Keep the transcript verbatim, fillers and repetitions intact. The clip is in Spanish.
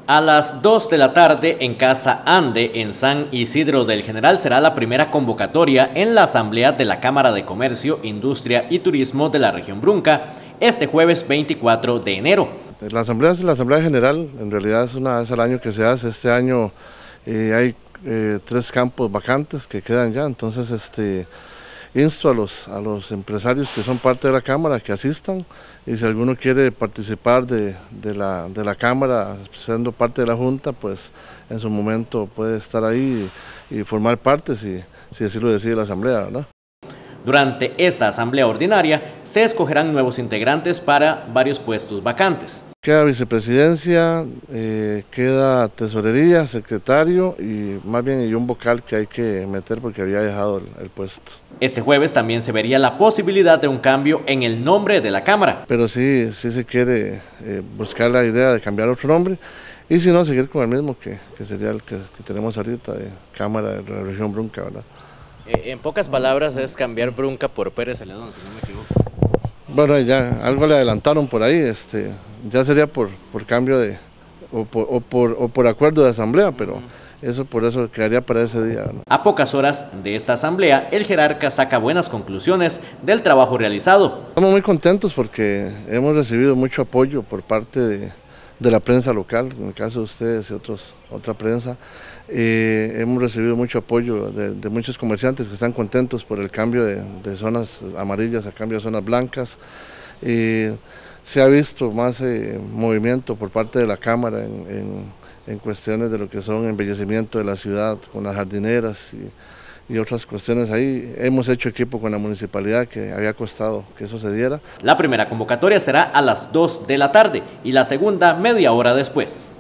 A las dos de la tarde en Casa Ande, en San Isidro del General, será la primera convocatoria en la Asamblea de la Cámara de Comercio, Industria y Turismo de la región Brunca, este jueves veinticuatro de enero. La Asamblea es la Asamblea General, en realidad es una vez al año que se hace. Este año eh, hay eh, tres campos vacantes que quedan ya, entonces este... insto a los, a los empresarios que son parte de la Cámara que asistan, y si alguno quiere participar de, de, la, de la Cámara siendo parte de la Junta, pues en su momento puede estar ahí y, y formar parte si, si así lo decide la Asamblea, ¿no? Durante esta Asamblea Ordinaria se escogerán nuevos integrantes para varios puestos vacantes. Queda vicepresidencia, eh, queda tesorería, secretario y más bien y un vocal que hay que meter porque había dejado el, el puesto. Este jueves también se vería la posibilidad de un cambio en el nombre de la Cámara. Pero sí, sí se quiere eh, buscar la idea de cambiar otro nombre y si no, seguir con el mismo que, que sería el que, que tenemos ahorita de Cámara de la región Brunca, ¿verdad? Eh, en pocas palabras es cambiar Brunca por Pérez Celedón, si no me equivoco. Bueno, ya algo le adelantaron por ahí, este, ya sería por, por cambio de, o por, o, por, o por acuerdo de asamblea, pero eso por eso quedaría para ese día, ¿no? A pocas horas de esta asamblea, el jerarca saca buenas conclusiones del trabajo realizado. Estamos muy contentos porque hemos recibido mucho apoyo por parte de, de la prensa local, en el caso de ustedes y otros, otra prensa. Eh, hemos recibido mucho apoyo de, de muchos comerciantes que están contentos por el cambio de, de zonas amarillas a cambio de zonas blancas. Eh, se ha visto más eh, movimiento por parte de la Cámara en, en, en cuestiones de lo que son embellecimiento de la ciudad con las jardineras y, y otras cuestiones ahí. Hemos hecho equipo con la municipalidad que había costado que eso se diera. La primera convocatoria será a las dos de la tarde y la segunda media hora después.